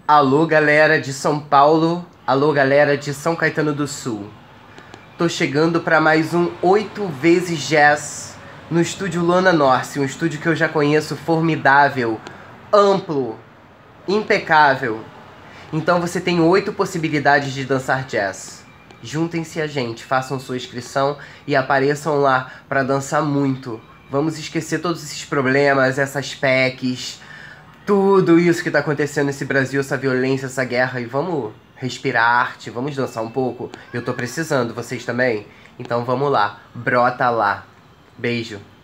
Alô, galera de São Paulo. Alô, galera de São Caetano do Sul. Tô chegando para mais um 8 vezes Jazz no estúdio Lona Norce, um estúdio que eu já conheço, formidável, amplo, impecável. Então você tem 8 possibilidades de dançar jazz. Juntem-se a gente, façam sua inscrição e apareçam lá para dançar muito. Vamos esquecer todos esses problemas, essas PECs, tudo isso que tá acontecendo nesse Brasil, essa violência, essa guerra, e vamos respirar arte, vamos dançar um pouco? Eu tô precisando, vocês também? Então vamos lá, brota lá. Beijo.